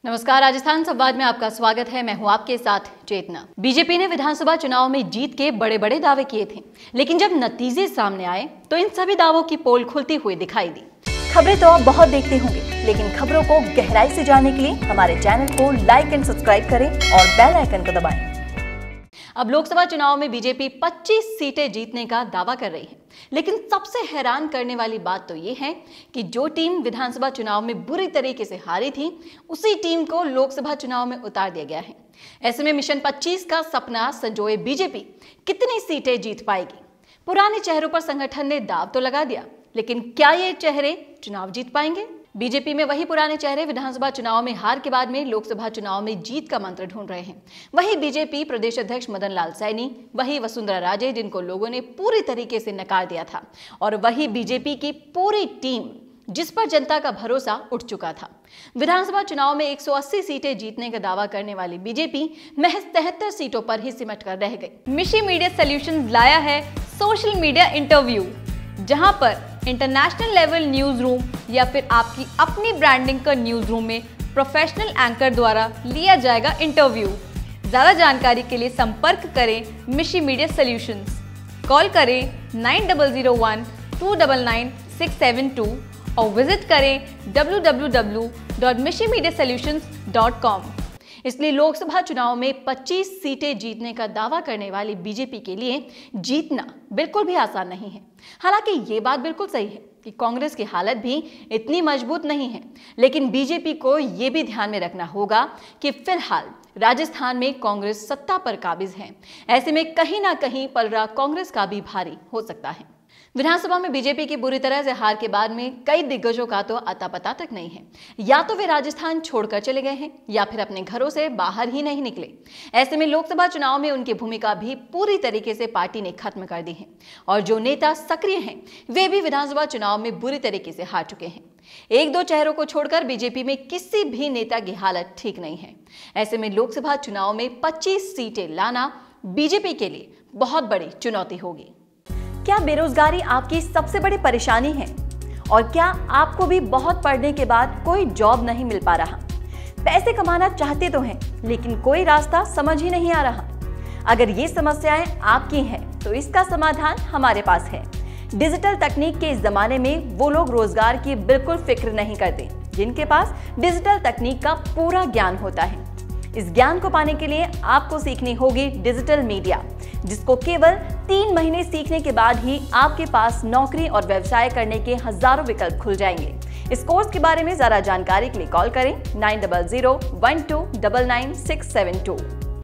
नमस्कार, राजस्थान संवाद में आपका स्वागत है। मैं हूं आपके साथ चेतना। बीजेपी ने विधानसभा चुनाव में जीत के बड़े बड़े दावे किए थे, लेकिन जब नतीजे सामने आए तो इन सभी दावों की पोल खुलती हुई दिखाई दी। खबरें तो आप बहुत देखते होंगे, लेकिन खबरों को गहराई से जानने के लिए हमारे चैनल को लाइक एंड सब्सक्राइब करें और बेल आइकन को दबाएं। अब लोकसभा चुनाव में बीजेपी 25 सीटें जीतने का दावा कर रही है, लेकिन सबसे हैरान करने वाली बात तो ये है कि जो टीम विधानसभा चुनाव में बुरी तरीके से हारी थी, उसी टीम को लोकसभा चुनाव में उतार दिया गया है। ऐसे में मिशन 25 का सपना संजोए बीजेपी कितनी सीटें जीत पाएगी? पुराने चेहरों पर संगठन ने दाव तो लगा दिया, लेकिन क्या ये चेहरे चुनाव जीत पाएंगे? बीजेपी में वही पुराने चेहरे विधानसभा चुनाव में हार के बाद में लोकसभा चुनाव में जीत का मंत्र ढूंढ रहे हैं। वही बीजेपी प्रदेश अध्यक्ष मदन लाल सैनी, वही वसुंधरा राजे जिनको लोगों ने पूरी तरीके से नकार दिया था, और वही बीजेपी की पूरी टीम जिस पर जनता का भरोसा उठ चुका था। विधानसभा चुनाव में 180 सीटें जीतने का दावा करने वाली बीजेपी महज 73 सीटों पर ही सिमट कर रह गई। मिशी मीडिया सॉल्यूशंस लाया है सोशल मीडिया इंटरव्यू, जहां पर इंटरनेशनल लेवल न्यूज रूम या फिर आपकी अपनी ब्रांडिंग का न्यूज रूम में प्रोफेशनल एंकर द्वारा लिया जाएगा इंटरव्यू। ज़्यादा जानकारी के लिए संपर्क करें मिशी मीडिया सॉल्यूशंस। कॉल करें 9001299672 और विजिट करें www.mishimediasolutions.com। इसलिए लोकसभा चुनाव में 25 सीटें जीतने का दावा करने वाली बीजेपी के लिए जीतना बिल्कुल भी आसान नहीं है। हालांकि ये बात बिल्कुल सही है कि कांग्रेस की हालत भी इतनी मजबूत नहीं है, लेकिन बीजेपी को ये भी ध्यान में रखना होगा कि फिलहाल राजस्थान में कांग्रेस सत्ता पर काबिज है। ऐसे में कहीं ना कहीं पलड़ा कांग्रेस का भी भारी हो सकता है। विधानसभा में बीजेपी की बुरी तरह से हार के बाद में कई दिग्गजों का तो अता पता तक नहीं है। या तो वे राजस्थान छोड़कर चले गए हैं या फिर अपने घरों से बाहर ही नहीं निकले। ऐसे में लोकसभा चुनाव में उनकी भूमिका भी पूरी तरीके से पार्टी ने खत्म कर दी है, और जो नेता सक्रिय हैं वे भी विधानसभा चुनाव में बुरी तरीके से हार चुके हैं। एक दो चेहरों को छोड़कर बीजेपी में किसी भी नेता की हालत ठीक नहीं है। ऐसे में लोकसभा चुनाव में 25 सीटें लाना बीजेपी के लिए बहुत बड़ी चुनौती होगी। क्या बेरोजगारी आपकी सबसे बड़ी परेशानी है? और क्या आपको भी बहुत पढ़ने के बाद कोई जॉब नहीं मिल पा रहा? पैसे कमाना चाहते तो हैं, लेकिन कोई रास्ता समझ ही नहीं आ रहा। अगर ये समस्याएं आपकी हैं, तो इसका समाधान हमारे पास है। डिजिटल तकनीक के इस जमाने में वो लोग रोजगार की बिल्कुल फिक्र नहीं करते जिनके पास डिजिटल तकनीक का पूरा ज्ञान होता है। इस ज्ञान को पाने के लिए आपको सीखनी होगी डिजिटल मीडिया, जिसको केवल 3 महीने सीखने के बाद ही आपके पास नौकरी और व्यवसाय करने के हजारों विकल्प खुल जाएंगे। इस कोर्स के बारे में ज्यादा जानकारी के लिए कॉल करें 9001299672।